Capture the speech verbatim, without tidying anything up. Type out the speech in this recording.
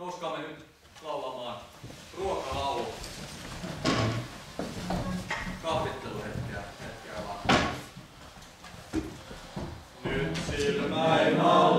Nouskaamme nyt laulamaan ruokalaulu. Kahvitteluhetkeä hetkeä vaan. Nyt silmäin